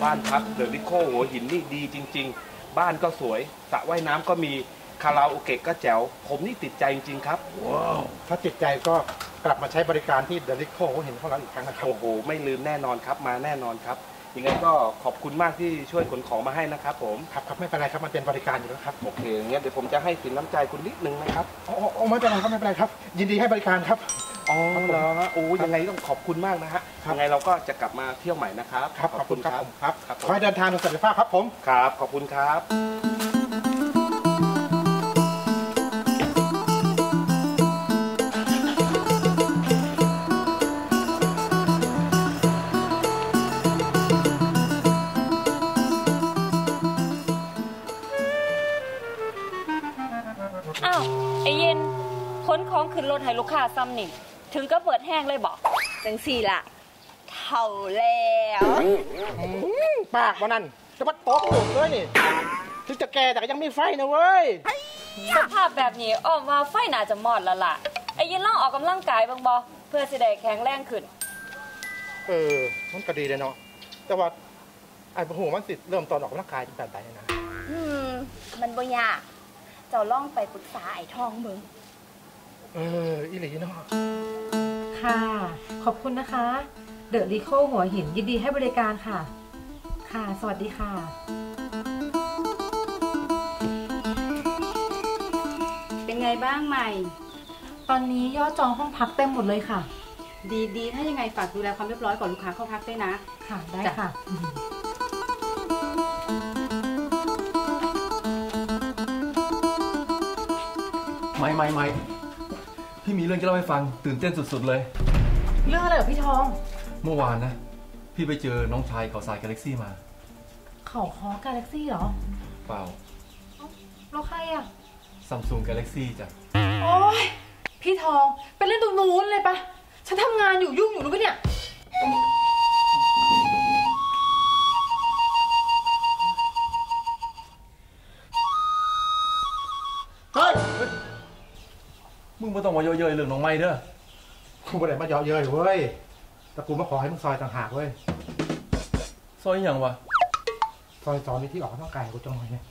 บ้านพักเดอะริโคหัวหินนี่ดีจริงๆบ้านก็สวยสระว่ายน้ำก็มีคาราโอเกะก็แจ๋วผมนี่ติดใจจริงๆครับว้าวถ้าติดใจก็กลับมาใช้บริการที่เดอะริโคหัวหินของเราอีกครั้งนะครับโอ้โหไม่ลืมแน่นอนครับมาแน่นอนครับยังไงก็ขอบคุณมากที่ช่วยขนของมาให้นะครับผมครับไม่เป็นไรครับมันเป็นบริการอยู่แล้วครับโอเคงั้นเดี๋ยวผมจะให้สินน้ำใจคุณนิดนึงนะครับไม่เป็นไรครับไม่เป็นไรครับยินดีให้บริการครับอ๋อเหรอโอ้ยังไงต้องขอบคุณมากนะฮะยังไงเราก็จะกลับมาเที่ยวใหม่นะครับขอบคุณครับขอให้เดินทางโดยสวัสดิภาพครับผมครับขอบคุณครับอ้าวไอ้เย็นค้นของขึ้นรถให้ลูกค้าซ้ำนี่ถึงก็เปิดแห้งเลยบอกจังสี่ล่ะเท่าแล้วปากวันนั้นจะมาตบหลุดด้วยนี่ถึงจะแก่แต่ก็ยังมีไฟนะเว้ยสภาพแบบนี้อ้อมว่าไฟน่าจะมอดแล้วล่ะไอ้เย็นลองออกกำลังกายบ้างบ่เพื่อสิได้แข็งแรงขึ้นมันก็ดีเลยเนาะแต่ว่าไอ้หูมันสิเริ่มตอนออกกำลังกายแบบไหนนะมันบ่ยากเจ้าล่องไปปรึกษาไอ้ทองมึงอีหลีเนาะค่ะขอบคุณนะคะเดอะริโคหัวหินยินดีให้บริการค่ะค่ะสวัสดีค่ะเป็นไงบ้างใหม่ตอนนี้ยอดจองห้องพักเต็มหมดเลยค่ะดีถ้ายังไงฝากดูแลความเรียบร้อยก่อนลูกค้าเข้าพักด้วยนะค่ะได้ค่ะไม่พี่มีเรื่องจะเล่าให้ฟังตื่นเต้นสุดๆเลยเรื่องอะไรเหรอพี่ทองเมื่อวานนะพี่ไปเจอน้องชายเขาสายกาแล็กซี่มาเขาคอกาแล็กซี่เหรอเปล่าแล้วใครอะซัมซุงกาแล็กซี่จ้ะโอ๊ยพี่ทองไปเล่นตรงนู้นเลยปะฉันทำงานอยู่ยุ่งอยู่รู้ปะเนี่ยมึงไม่ต้องมาเยอะๆเรื่องน้องไม่เด้อกูไม่ได้มาเยอะเย้ยเว้ยแต่กูมาขอให้มึงซอยต่างหากเว้ยซอยอย่างวะซอยตอนนี้ที่ออกกำลังกายกูจังหน่อยเนี่ย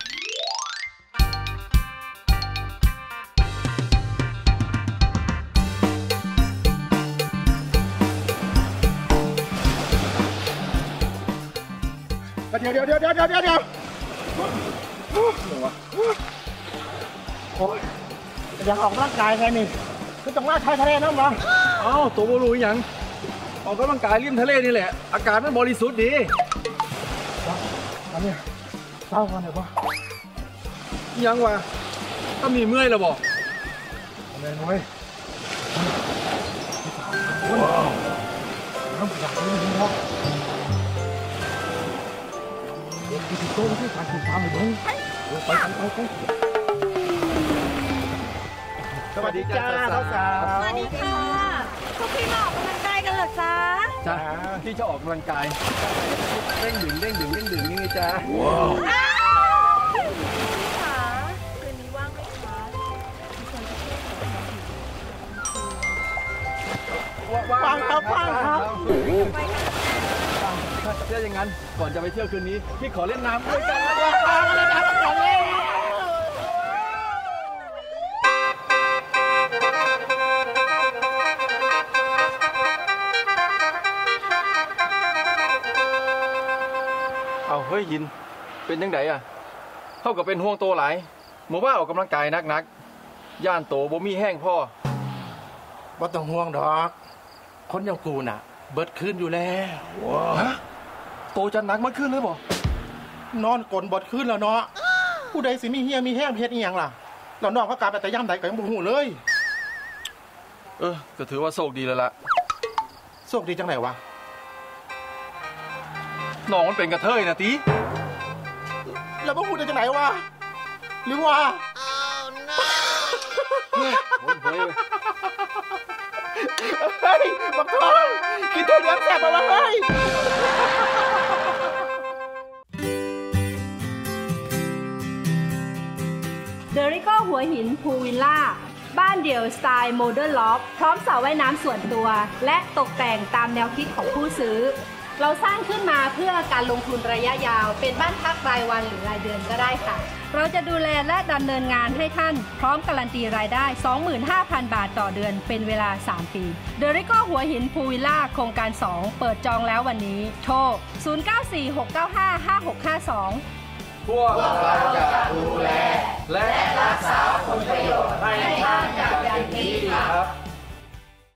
เดี๋ยวโอ้ยยังออกร่างกายไงนี่คือต้องว่าชายทะเลน้ำเหรอตัวบรูยังออกกำลังกายริมทะเลนี่แหละอากาศมันบริสุทธิ์ดีอันนี้เศร้ากันเลยปะยังวะถ้ามีเมื่อยเราบอกอะไรน้อยน้ำอยากเล่นนี่ครับเด็กที่โตที่การติดตามอยู่ไปสวัสดีจ้าสาวสวัสดีค่ะพวกพี่มาออกกำลังกายกันเหรอจ๊ะจ้าพี่จะออกกำลังกายเร่งดื่มนี่ไงจ้าว้าวค่ะคืนนี้ว่างไหมคะว่างครับถ้าอย่างนั้นก่อนจะไปเที่ยวคืนนี้พี่ขอเล่นน้ำด้วยกันเฮ้ยยินเป็นยังไงอ่ะเท่ากับเป็นห่วงโตหลายหมู่บ้าออกกำลังกายนักย่านโตบ่มีแห้งพ่อบ่ต้องห่วงดอกคนอย่างกูน่ะเบิดคืนอยู่แล้วฮะโตจะนักมาขึ้นเลยบ่นอนกลนบดคืนแล้วเนาะผู้ใดสิมีเฮียมีแห้งเพชรอีหยังล่ะเรานอนเขากลับไปแต่ย่ำใดก็ยังบ่ฮู้เลยก็ถือว่าโชคดีแล้วล่ะโชคดีจังไหนวะน้องมันเป็นกระเทยนะตีแล้วพวกคุณจะไหนวะหรือว่าเฮ้ยบักทองกินตัวเลี้ยงแสบมาแล้วเฮ้ยเดริโก้หัวหินพูลวิลล่าบ้านเดี่ยวสไตล์โมเดิร์นล็อฟพร้อมสระว่ายน้ำส่วนตัวและตกแต่งตามแนวคิดของผู้ซื้อเราสร้างขึ้นมาเพื่อการลงทุนระยะยาวเป็นบ้านพักรายวันหรือรายเดือนก็ได้ค่ะเราจะดูแลและดำเนินงานให้ท่านพร้อมการันตีรายได้ 25,000 บาทต่อเดือนเป็นเวลา 3 ปีเดริโก้หัวหินพูลวิลล่าโครงการ 2 เปิดจองแล้ววันนี้โทร 0946955652 พวกเราจะดูแลและรักษาผลประโยชน์ให้ท่านอย่างเต็มที่ครับ